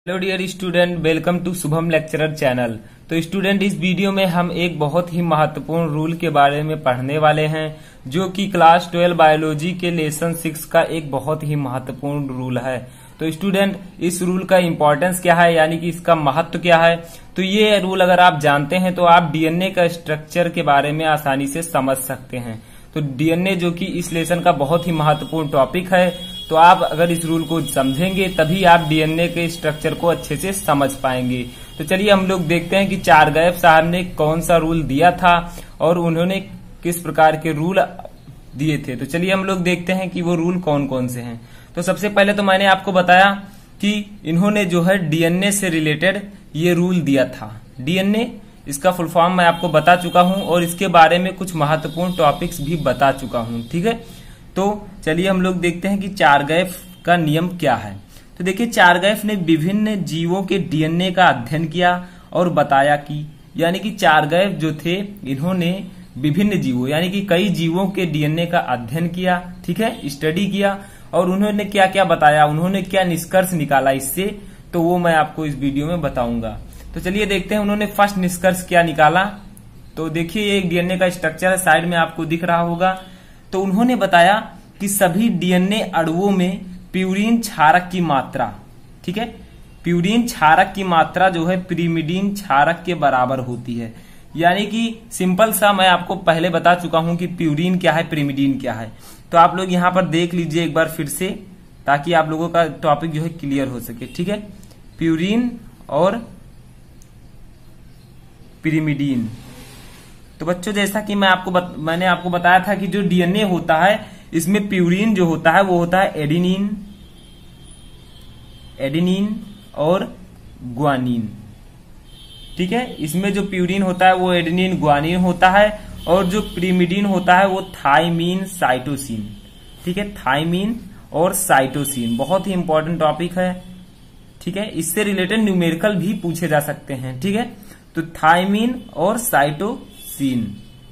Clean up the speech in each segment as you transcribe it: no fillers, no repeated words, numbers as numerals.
Hello dear student, welcome to Shubham lecturer channel. तो student, इस video में हम एक बहुत ही महत्वपूर्ण रूल के बारे में पढ़ने वाले हैं, जो कि क्लास 12 बायोलॉजी के लेसन 6 का एक बहुत ही महत्वपूर्ण रूल है। तो स्टूडेंट, इस रूल का इम्पोर्टेंस क्या है, यानी कि इसका महत्व क्या है, तो ये रूल अगर आप जानते हैं तो आप डीएनए का स्ट्रक्चर के बारे में आसानी से समझ सकते हैं। तो डीएनए जो कि इस लेसन का बहुत ही महत्वपूर्ण टॉपिक है, तो आप अगर इस रूल को समझेंगे तभी आप डीएनए के स्ट्रक्चर को अच्छे से समझ पाएंगे। तो चलिए हम लोग देखते हैं कि चारगाएव साहब ने कौन सा रूल दिया था और उन्होंने किस प्रकार के रूल दिए थे। तो चलिए हम लोग देखते हैं कि वो रूल कौन कौन से हैं। तो सबसे पहले तो मैंने आपको बताया कि इन्होंने जो है डीएनए से रिलेटेड ये रूल दिया था। डीएनए, इसका फुल फॉर्म मैं आपको बता चुका हूं और इसके बारे में कुछ महत्वपूर्ण टॉपिक्स भी बता चुका हूं, ठीक है। तो चलिए हम लोग देखते हैं कि चारगाएव का नियम क्या है। तो देखिए, चारगाएव ने विभिन्न जीवों के डीएनए का अध्ययन किया और बताया कि, यानी कि चारगाएव जो थे इन्होंने विभिन्न जीवों यानी कि कई जीवों के डीएनए का अध्ययन किया, ठीक है, स्टडी किया, और उन्होंने क्या क्या बताया, उन्होंने क्या निष्कर्ष निकाला इससे, तो वो मैं आपको इस वीडियो में बताऊंगा। तो चलिए देखते हैं उन्होंने फर्स्ट निष्कर्ष क्या निकाला। तो देखिए, ये एक डीएनए का स्ट्रक्चर है, साइड में आपको दिख रहा होगा। तो उन्होंने बताया कि सभी डीएनए अणुओं में प्यूरीन क्षारक की मात्रा, ठीक है, प्यूरीन क्षारक की मात्रा जो है पिरिमिडीन क्षारक के बराबर होती है। यानी कि सिंपल सा मैं आपको पहले बता चुका हूं कि प्यूरीन क्या है, पिरिमिडीन क्या है। तो आप लोग यहां पर देख लीजिए एक बार फिर से, ताकि आप लोगों का टॉपिक जो है क्लियर हो सके, ठीक है। प्यूरीन और पिरिमिडीन। तो बच्चों, जैसा कि मैंने आपको बताया था कि जो डीएनए होता है इसमें प्यूरीन जो होता है वो होता है एडेनिन और ग्वानिन, ठीक है। इसमें जो प्यूरीन होता है वो एडेनिन ग्वानिन होता है, और जो पिरिमिडीन होता है वो थाइमीन साइटोसिन, ठीक है, थाइमीन और साइटोसिन। बहुत ही इंपॉर्टेंट टॉपिक है, ठीक है। इससे रिलेटेड न्यूमेरिकल भी पूछे जा सकते हैं, ठीक है। तो थाइमीन और साइटोसिन।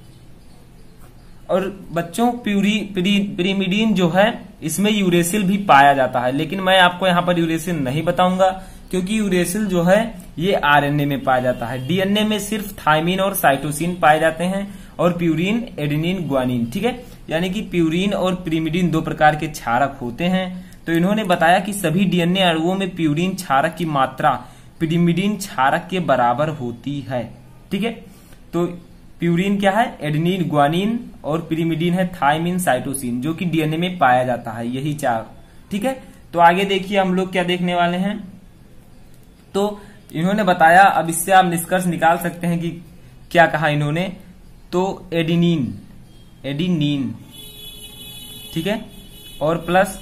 और बच्चों, पिरिमिडीन जो है इसमें यूरेसिल भी पाया जाता है, लेकिन मैं आपको यहाँ पर यूरेसिल नहीं बताऊंगा, क्योंकि यूरेसिल जो है ये आरएनए में पाया जाता है। डीएनए में सिर्फ थाइमीन और साइटोसिन पाए जाते हैं, और प्यूरीन, एडेनिन, ग्वानिन, ठीक है। यानी कि प्यूरीन और पिरिमिडीन दो प्रकार के क्षारक होते हैं। तो इन्होंने बताया कि सभी डीएनए अणुओं में प्यूरीन क्षारक की मात्रा पिरिमिडीन क्षारक के बराबर होती है, ठीक है। तो प्यूरीन क्या है, एडेनिन, ग्वानिन, और पिरिमिडीन है थाइमीन, साइटोसिन, जो कि डीएनए में पाया जाता है, यही चार, ठीक है। तो आगे देखिए हम लोग क्या देखने वाले हैं। तो इन्होंने बताया, अब इससे आप निष्कर्ष निकाल सकते हैं कि क्या कहा इन्होंने। तो एडिनिन, ठीक है, और प्लस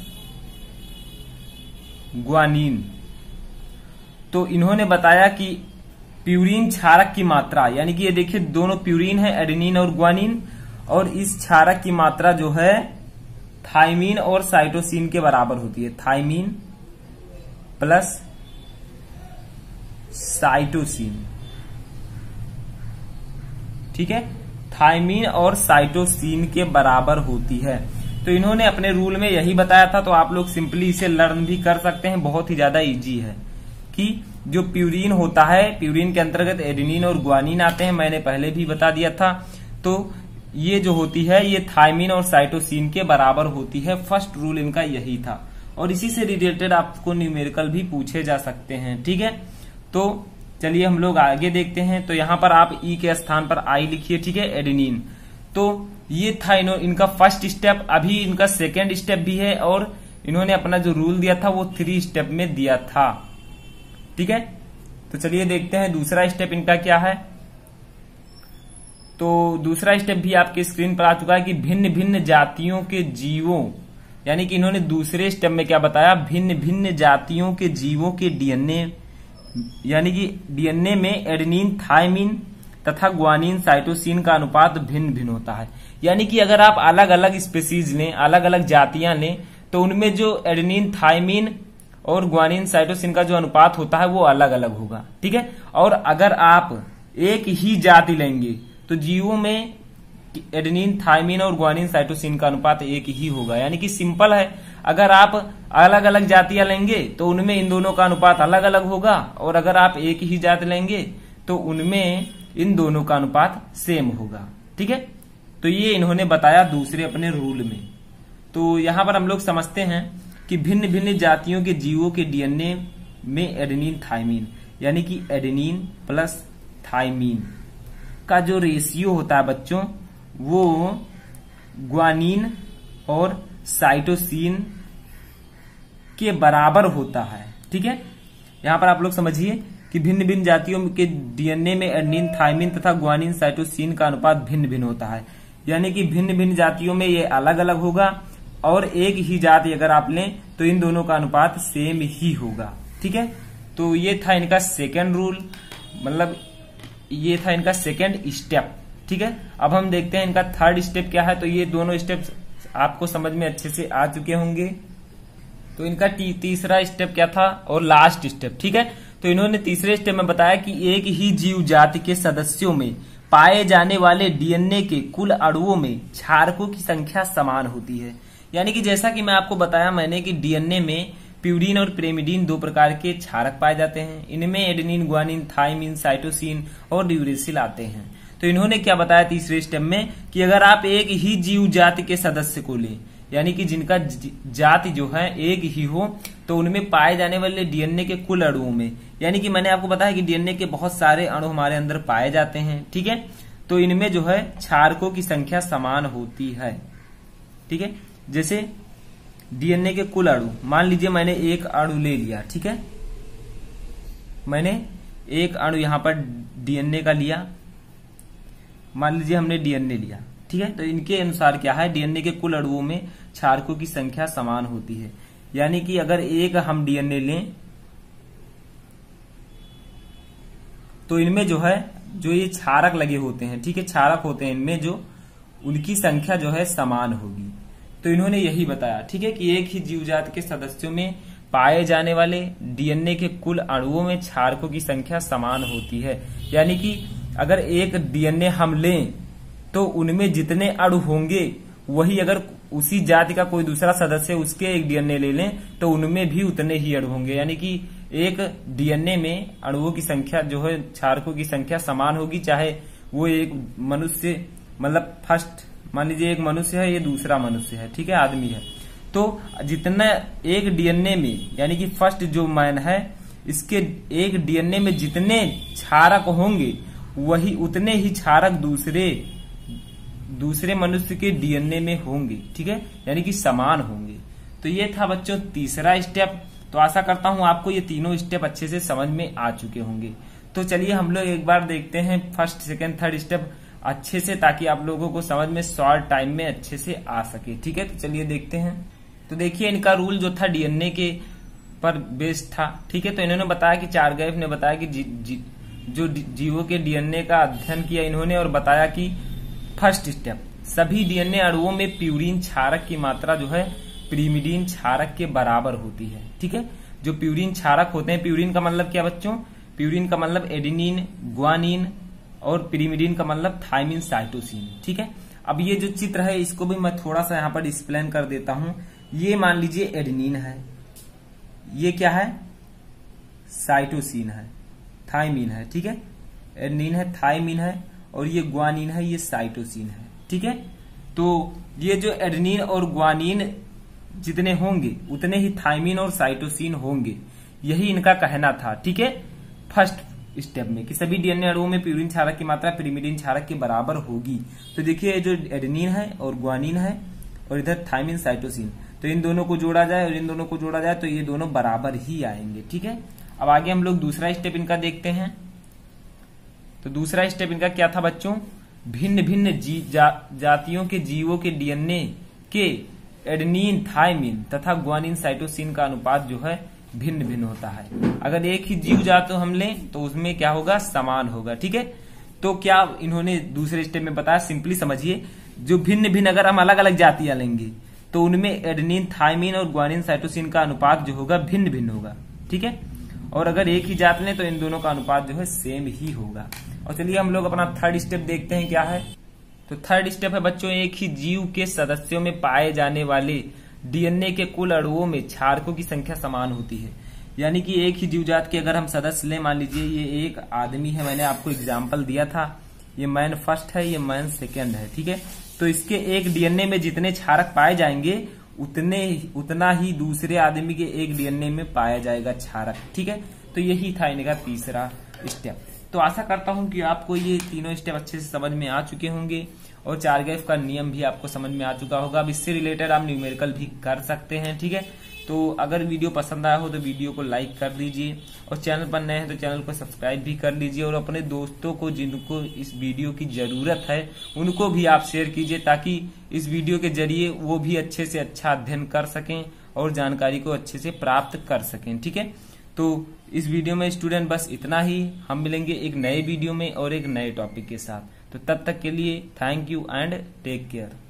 ग्वानिन। तो इन्होंने बताया कि प्यूरीन क्षारक की मात्रा, यानी कि ये देखिए दोनों प्यूरीन है, एडेनिन और ग्वानिन, और इस क्षारक की मात्रा जो है थाइमीन और साइटोसिन के बराबर होती है। थाइमीन प्लस साइटोसिन, ठीक है, थाइमीन और साइटोसिन के बराबर होती है। तो इन्होंने अपने रूल में यही बताया था, तो आप लोग सिंपली इसे लर्न भी कर सकते हैं, बहुत ही ज्यादा इजी है। कि जो प्यूरीन होता है, प्यूरीन के अंतर्गत एडेनिन और ग्वानिन आते हैं, मैंने पहले भी बता दिया था। तो ये जो होती है ये थाइमीन और साइटोसिन के बराबर होती है। फर्स्ट रूल इनका यही था, और इसी से रिलेटेड आपको न्यूमेरिकल भी पूछे जा सकते हैं, ठीक है। तो चलिए हम लोग आगे देखते हैं। तो यहां पर आप ई के स्थान पर आई लिखिए, ठीक है, एडेनिन। तो ये था इनका फर्स्ट स्टेप। अभी इनका सेकेंड स्टेप भी है, और इन्होंने अपना जो रूल दिया था वो 3 स्टेप में दिया था, ठीक है। तो चलिए देखते हैं दूसरा स्टेप इनका क्या है। तो दूसरा स्टेप भी आपके स्क्रीन पर आ चुका है कि भिन्न भिन्न जातियों के जीवों, यानी कि इन्होंने दूसरे स्टेप में क्या बताया, भिन्न भिन्न जातियों के जीवों के डीएनए, यानी कि डीएनए में एडेनिन, थाइमीन तथा ग्वानिन, साइटोसिन का अनुपात भिन्न भिन्न होता है। यानी कि अगर आप अलग अलग स्पीसीज लें, अलग अलग जातियां लें, तो उनमें जो एडेनिन, थाइमीन और ग्वानिन, साइटोसिन का जो अनुपात होता है वो अलग अलग होगा, ठीक है। और अगर आप एक ही जाति लेंगे तो जीवों में एडेनिन, थाइमीन और ग्वानिन, साइटोसिन का अनुपात एक ही होगा। यानी कि सिंपल है, अगर आप अलग अलग जातियां लेंगे तो उनमें इन दोनों का अनुपात अलग अलग होगा, और अगर आप एक ही जात लेंगे तो उनमें इन दोनों का अनुपात सेम होगा। ठीक है, तो ये इन्होंने बताया दूसरे अपने रूल में। तो यहां पर हम लोग समझते हैं कि भिन्न भिन्न जातियों के जीवों के डीएनए में एडेनिन थाइमीन यानी कि एडेनिन प्लस थाइमीन का जो रेशियो होता है बच्चों, वो ग्वानिन और साइटोसिन के बराबर होता है। ठीक है, यहां पर आप लोग समझिए कि भिन्न भिन्न जातियों के डीएनए में एडेनिन थाइमीन तथा ग्वानिन साइटोसिन का अनुपात भिन्न भिन्न होता है, यानी कि भिन्न भिन्न जातियों में ये अलग अलग होगा, और एक ही जाति अगर आप लें तो इन दोनों का अनुपात सेम ही होगा। ठीक है, तो ये था इनका सेकेंड रूल, मतलब ये था इनका सेकेंड स्टेप। ठीक है, अब हम देखते हैं इनका थर्ड स्टेप क्या है। तो ये दोनों स्टेप आपको समझ में अच्छे से आ चुके होंगे। तो इनका तीसरा स्टेप क्या था और लास्ट स्टेप। ठीक है, तो इन्होंने तीसरे स्टेप में बताया कि एक ही जीव जाति के सदस्यों में पाए जाने वाले डीएनए के कुल अणुओं में क्षारकों की संख्या समान होती है। यानी कि जैसा कि मैं आपको बताया मैंने कि डीएनए में प्यूरिन और पिरिमिडीन दो प्रकार के क्षारक पाए जाते हैं। इनमें एडेनिन, ग्वानिन, थाइमीन, साइटोसिन और ड्यूरेसिल आते हैं। तो इन्होंने क्या बताया तीसरे स्टेप में कि अगर आप एक ही जीव जाति के सदस्य को लें, यानी कि जिनका जाति जो है एक ही हो, तो उनमें पाए जाने वाले डीएनए के कुल अणुओं में, यानी कि मैंने आपको बताया कि डीएनए के बहुत सारे अणु हमारे अंदर पाए जाते हैं। ठीक है, तो इनमें जो है क्षारकों की संख्या समान होती है। ठीक है, जैसे डीएनए के कुल अणु, मान लीजिए मैंने एक अणु ले लिया। ठीक है, मैंने एक अणु यहां पर डीएनए का लिया, मान लीजिए हमने डीएनए लिया। ठीक है, तो इनके अनुसार क्या है, डीएनए के कुल अणुओं में क्षारकों की संख्या समान होती है। यानी कि अगर एक हम डीएनए लें तो इनमें जो है जो ये क्षारक लगे होते हैं, ठीक है, क्षारक होते हैं इनमें, जो उनकी संख्या जो है समान होगी। तो इन्होंने यही बताया। ठीक है, कि एक ही जीवजात के सदस्यों में पाए जाने वाले डीएनए के कुल अणुओं में क्षारकों की संख्या समान होती है। यानी कि अगर एक डीएनए हम लें तो उनमें जितने अणु होंगे वही अगर उसी जाति का कोई दूसरा सदस्य उसके एक डीएनए ले लें तो उनमें भी उतने ही अणु होंगे। यानी कि एक डीएनए में अणुओं की संख्या जो है, क्षारकों की संख्या समान होगी, चाहे वो एक मनुष्य, मतलब फर्स्ट मान लीजिए एक मनुष्य है, ये दूसरा मनुष्य है, ठीक है, आदमी है, तो जितना एक डीएनए में, यानी कि फर्स्ट जो मैन है, इसके एक डीएनए में जितने क्षारक होंगे वही उतने ही क्षारक दूसरे मनुष्य के डीएनए में होंगे। ठीक है, यानी कि समान होंगे। तो ये था बच्चों तीसरा स्टेप। तो आशा करता हूं आपको ये तीनों स्टेप अच्छे से समझ में आ चुके होंगे। तो चलिए हम लोग एक बार देखते हैं फर्स्ट, सेकेंड, थर्ड स्टेप अच्छे से, ताकि आप लोगों को समझ में शॉर्ट टाइम में अच्छे से आ सके। ठीक है, तो चलिए देखते हैं। तो देखिए इनका रूल जो था डीएनए के पर बेस्ड था। ठीक है, तो इन्होंने बताया कि चारगैफ ने बताया कि जो जीवों के डीएनए का अध्ययन किया इन्होंने, और बताया कि फर्स्ट स्टेप, सभी डीएनए अणुओं में प्यूरिन क्षारक की मात्रा जो है पिरिमिडीन क्षारक के बराबर होती है। ठीक है, जो प्यूरिन क्षारक होते हैं, प्यूरिन का मतलब क्या बच्चों, प्यूरिन का मतलब एडेनिन, ग्वानिन, और पिरिमिडीन का मतलब थाइमिन, साइटोसिन। ठीक है, अब ये जो चित्र है इसको भी मैं थोड़ा सा यहाँ पर एक्सप्लेन कर देता हूं। ये मान लीजिए एडेनिन है, ये क्या है, साइटोसिन है, थाइमिन है। ठीक है, एडेनिन है, थाइमिन है, और ये ग्वानिन है, ये साइटोसिन है। ठीक है, तो ये जो एडेनिन और ग्वानिन जितने होंगे उतने ही थाइमिन और साइटोसिन होंगे, यही इनका कहना था। ठीक है, फर्स्ट स्टेप में कि सभी डीएनए अणुओं में प्यूरिन क्षारक की मात्रा पिरिमिडीन क्षारक के बराबर होगी। तो देखिए जो एडेनिन है और ग्वानिन है और इधर थाइमिन, साइटोसिन, तो इन दोनों को जोड़ा जाए और इन दोनों को जोड़ा जाए तो ये दोनों बराबर ही आएंगे। ठीक है, अब आगे हम लोग दूसरा स्टेप इनका देखते हैं। तो दूसरा स्टेप इनका क्या था बच्चों, भिन्न भिन्न जातियों के जीवों के डीएनए के एडेनिन, थाइमिन तथा ग्वानिन, साइटोसिन का अनुपात जो है भिन्न भिन्न होता है। अगर एक ही जीव जात हम लें तो उसमें क्या होगा, समान होगा। ठीक है, तो क्या इन्होंने दूसरे स्टेप में बताया, सिंपली समझिए, जो भिन्न भिन्न अगर हम अलग अलग जातियां लेंगे तो उनमें एडेनिन, थाइमिन और ग्वानिन, साइटोसिन का अनुपात जो होगा भिन्न भिन्न होगा। ठीक है, और अगर एक ही जात लें तो इन दोनों का अनुपात जो है सेम ही होगा। और चलिए हम लोग अपना थर्ड स्टेप देखते हैं क्या है। तो थर्ड स्टेप है बच्चों, एक ही जीव के सदस्यों में पाए जाने वाले डीएनए के कुल अणुओं में क्षारकों की संख्या समान होती है। यानी कि एक ही जीवजात के अगर हम सदस्य लें, मान लीजिए ये एक आदमी है, मैंने आपको एग्जाम्पल दिया था, ये मैन फर्स्ट है, ये मैन सेकेंड है, ठीक है। तो इसके एक डीएनए में जितने क्षारक पाए जाएंगे उतना ही दूसरे आदमी के एक डीएनए में पाया जाएगा क्षारक, ठीक है। तो यही था इनका तीसरा स्टेप। तो आशा करता हूं कि आपको ये तीनों स्टेप अच्छे से समझ में आ चुके होंगे और चारगेफ का नियम भी आपको समझ में आ चुका होगा। अब इससे रिलेटेड आप न्यूमेरिकल भी कर सकते हैं, ठीक है। तो अगर वीडियो पसंद आया हो तो वीडियो को लाइक कर दीजिए और चैनल पर नए हैं तो चैनल को सब्सक्राइब भी कर लीजिए और अपने दोस्तों को जिनको इस वीडियो की जरूरत है उनको भी आप शेयर कीजिए, ताकि इस वीडियो के जरिए वो भी अच्छे से अच्छा अध्ययन कर सकें और जानकारी को अच्छे से प्राप्त कर सकें, ठीक है। तो इस वीडियो में स्टूडेंट बस इतना ही। हम मिलेंगे एक नए वीडियो में और एक नए टॉपिक के साथ। तो तब तक के लिए thank you and take care.